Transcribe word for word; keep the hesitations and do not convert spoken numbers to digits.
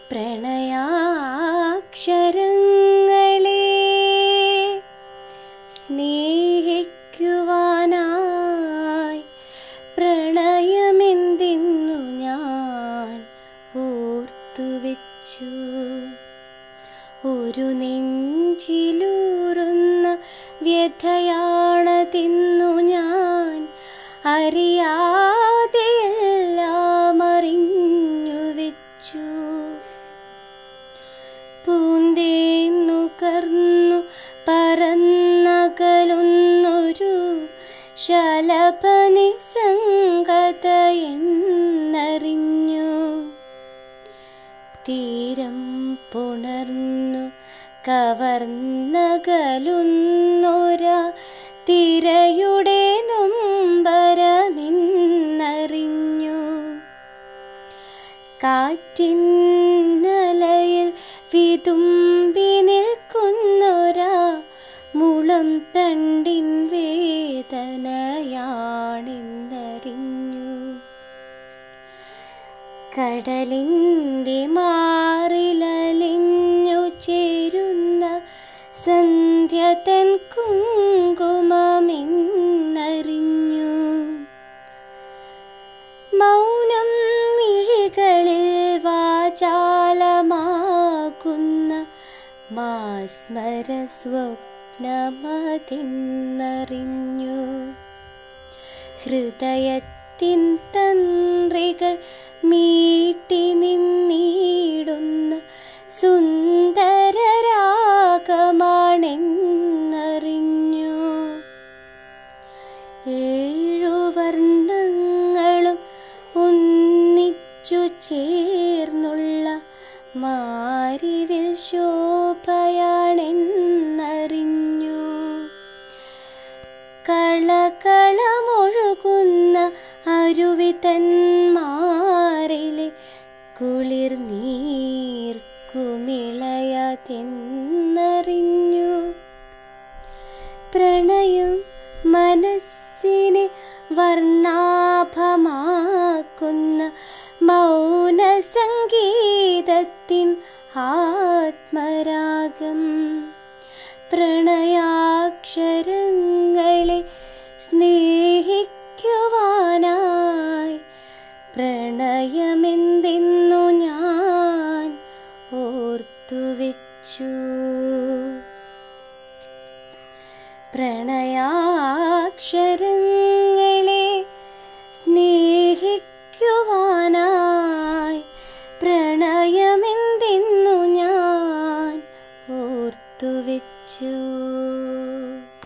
പ്രണയാക്ഷരങ്ങളെ സ്നേഹിക്കുവാനായി പ്രണയമെന്തെന്നു ഞാൻ ഓർത്തുവെച്ചു. ഒരു നെഞ്ചിലൂറുന്ന വ്യഥയാണതെന്നു ഞാൻ അറിയാതെയെല്ലാം അറിഞ്ഞു വെച്ചു. പൂന്തേന്നുകർന്നു പറന്നകലുന്നൊരു ശലഭനിസ്സംഗതയെന്നറിഞ്ഞു. തീരം പുണർന്നു കവർന്നകലുന്നൊര തിരയുടെ നൊമ്പരമെന്നറിഞ്ഞു. കാറ്റിന്നലയിൽ വിതുമ്പി നിൽക്കുന്നൊരാ മുളം തണ്ടിൻ വേദനയാണെന്നറിഞ്ഞു. കടലിൻ്റെ മാറിലലിഞ്ഞു ചേരുന്ന സന്ധ്യ തൻ കുങ്കുമമെന്നറിഞ്ഞു. മൗനം മിഴികളിൽ വാചാലമാകുന്ന മാസ്മര സ്വപ്നമതെന്നറിഞ്ഞു. ഹൃദയത്തിൻ തന്ത്രികൾ മീട്ടി നിന്നിടുന്ന സുന്ദരരാഗമാണെന്നറിഞ്ഞു. ഏഴു വർണ്ണങ്ങളും ഒന്നിച്ചു ചേർന്നുള്ള മാരിവിൽ ശോഭയാണെന്നറിഞ്ഞു. കളകളമൊഴുകുന്ന അരുവി തന്മാറിലെ കുളിർ നീർക്കുമിളയതെന്നറിഞ്ഞു. പ്രണയം മനസ്സിനെ വർണ്ണാഭമാക്കുന്ന മൗനസംഗീതത്തിൻ ആത്മരാഗം. പ്രണയാക്ഷരങ്ങളെ സ്നേഹിക്കുവാനായി പ്രണയമെന്തെന്നു ഞാൻ ഓർത്തുവെച്ചു. പ്രണയാക്ഷരങ്ങളെ സ്നേഹിക്കുവാനായി പ്രണയമെന്തെന്നു ഞാൻ ഓർത്തുവെച്ചു.